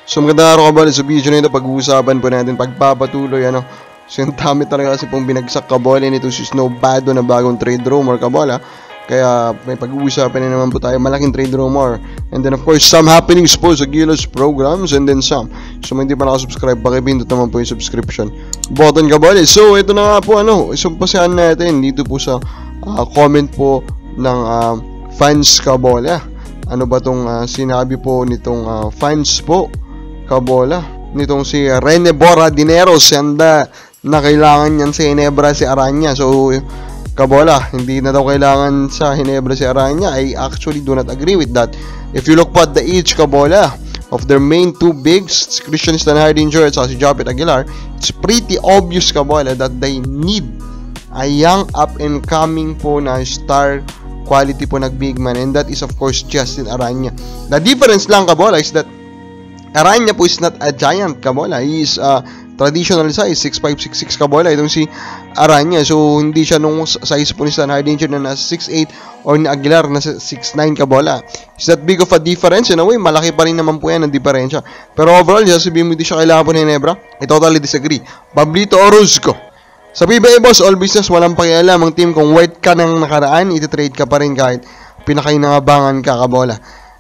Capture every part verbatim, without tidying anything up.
So magandang araw kabole, sa video na ito pag-uusapan po natin pagpapatuloy ano. So yung dami talaga kasi pong binagsak kabole nito si Snowbado na bagong trade rumor kabole. Kaya may pag-uusapan na naman po tayo, malaking trade rumor. And then of course some happenings po sa Gilas programs and then some. So kung hindi pa nakasubscribe, pakipindot naman po yung subscription button kabole. So ito na nga po ano, isumpasahan natin dito po sa uh, comment po ng uh, fans kabole. Ano ba tong uh, sinabi po nitong uh, fans po kabola nitong si Rene Bora Dineros, sanda na kailangan niyan sa Ginebra si Aranya. So kabola, hindi na daw kailangan sa Ginebra si Aranya. I actually do not agree with that. If you look at the age kabola of their main two bigs, Christian Stanhardinger at si Japet Aguilar, it's pretty obvious kabola that they need a young up and coming po na star quality po nag big man, and that is of course Justin Aranya. The difference lang kabola is that Aranya po is not a giant kabola. He is uh, traditional size, six five, six six kabola. Itong si Aranya. So, hindi siya nung size po ni Stanhardinger na nasa six eight or ni Aguilar na six nine kabola. Is that big of a difference? In a way, malaki pa rin naman po yan ang diferensya. Pero overall, sasabihin mo hindi siya kailangan po ni Ginebra. I totally disagree. Pablito Orozco. Sa P B A boss, all business, walang pakialam ang team. Kung white ka ng nakaraan, iti-trade ka pa rin kahit pinakainangabangan ka kabola.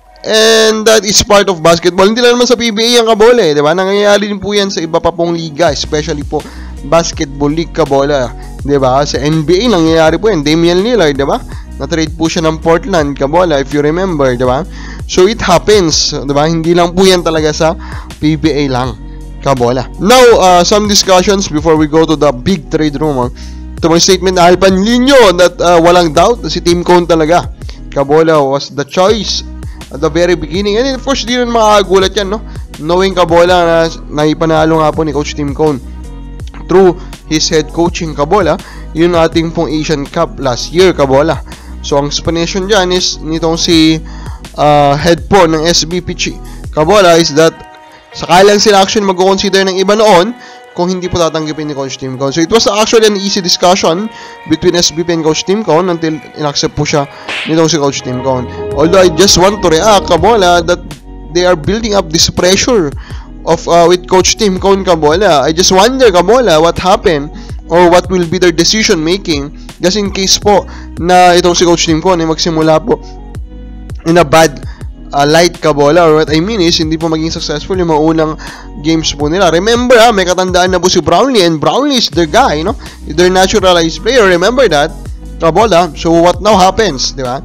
And that is part of basketball. Hindi lang naman sa P B A ang kabole, di ba? Nangyayari din po yan sa iba pa pong liga, especially po basketball league kabola, di ba? Sa N B A nangyayari po yan. Damian Lillard, di ba? Na-trade po siya ng Portland kabola, if you remember, di ba? So it happens, di ba? Hindi lang po yan talaga sa P B A lang kabola. Now, uh, some discussions before we go to the big trade rumor. Ito mga statement na Alpan Lino that uh, walang doubt si Tim Cone talaga kabola was the choice at the very beginning. And of course, di rin makakagulat yan, no? Knowing kabola na naipanalo nga po ni Coach Tim Cone through his head coaching kabola, yun ating pong Asian Cup last year kabola. So, ang explanation dyan is nitong si uh, head po ng S B Pichi kabola is that sakalang sila actually mag-consider ng iba noon kung hindi po tatanggapin ni Coach Tim Cone. So, it was actually an easy discussion between S B P and Coach Tim Cone until inaccept po siya nitong si Coach Tim Cone. Although, I just want to react, kabola, that they are building up this pressure of uh, with Coach Tim Cone, kabola. I just wonder, kabola, what happened or what will be their decision making just in case po na itong si Coach Tim Cone ay magsimula po in a bad Uh, light kabola, or what I mean is hindi po maging successful yung mga unang games po nila. Remember ha, may katandaan na po si Brownlee, and Brownlee is their guy, no? Their naturalized player, remember that kabola. So what now happens, di ba?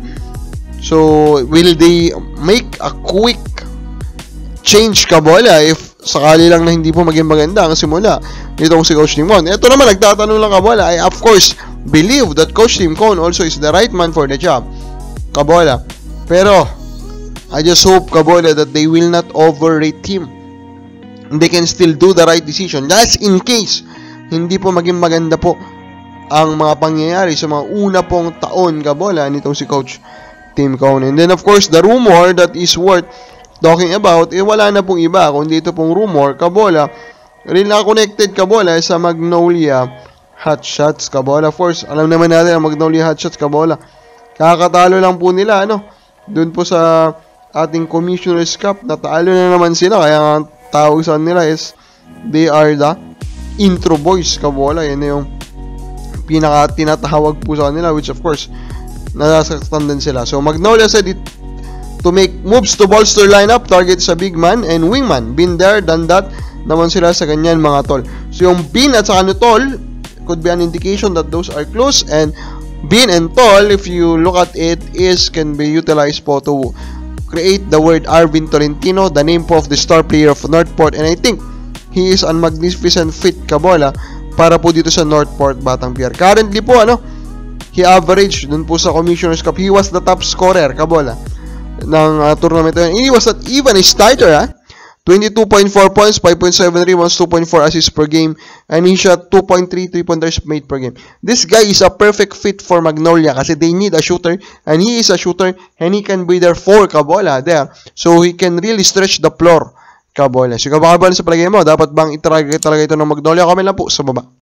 So will they make a quick change kabola if sakali lang na hindi po maging maganda ang simula nitong si Coach Tim Cone? Ito naman nagtatanong lang kabola, I of course believe that Coach Tim Cone also is the right man for the job kabola, pero I just hope kabola that they will not overrate him. They can still do the right decision. Just in case hindi po maging maganda po ang mga pangyayari sa mga una pong taon kabola nitong si Coach Tim Cone. And then of course the rumor that is worth talking about, eh wala na pong iba kundi ito pong rumor kabola, rin na connected kabola sa Magnolia Hotshots kabola. Of course, alam naman natin ang Magnolia Hotshots kabola, kakatalo lang po nila ano doon po sa ating Commissioner's Cup, natalo na naman sila, kaya ang tawag sa nila is they are the intro boys kabola. Yan na yung pinaka tinatawag po sa nila, which of course nasasaktan din sila. So Magnolia said it to make moves to bolster lineup, target sa big man and wingman. Been there, done that naman sila sa ganyan mga tol. So yung Bin at saka no tol could be an indication that those are close, and Bin and tol, if you look at it, is can be utilized po to create the word Arvin Tolentino, the name po of the star player of Northport, and I think he is a magnificent fit kabola para po dito sa Northport Batang Pier. Currently po ano, he averaged dun po sa Commissioner's Cup, he was the top scorer kabola ng uh, tournament. He was not even a starter ha. twenty-two point four points, five point seven rebounds, two point four assists per game, and he shot two point three three-pointers made per game. This guy is a perfect fit for Magnolia kasi they need a shooter, and he is a shooter, and he can be their four kabola there. So he can really stretch the floor kabola. So kabakabala sa palagay mo, dapat bang itaragay talaga ito ng Magnolia? Comment lang po sa baba.